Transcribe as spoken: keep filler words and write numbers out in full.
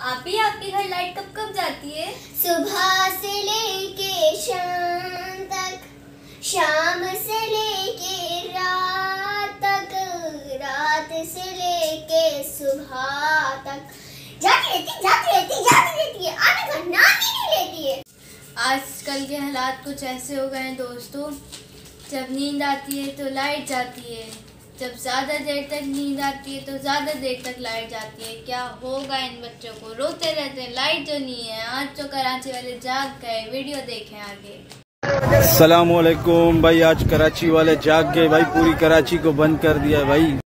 आप ही आपके घर लाइट कब कब जाती है? सुबह से लेके शाम तक, शाम से लेके रात तक, रात से लेके सुबह तक जाती रहती जाती रहती जाती रहती है, आने का नाम ही नहीं लेती है। आजकल के हालात कुछ ऐसे हो गए हैं दोस्तों, जब नींद आती है तो लाइट जाती है, जब ज़्यादा देर तक नींद आती है तो ज़्यादा देर तक लाइट जाती है। क्या होगा इन बच्चों को, रोते रहते हैं लाइट जो नहीं है। आज तो कराची वाले जाग गए, वीडियो देखें आगे। अस्सलामुअलैकुम भाई, आज कराची वाले जाग गए भाई, पूरी कराची को बंद कर दिया है भाई।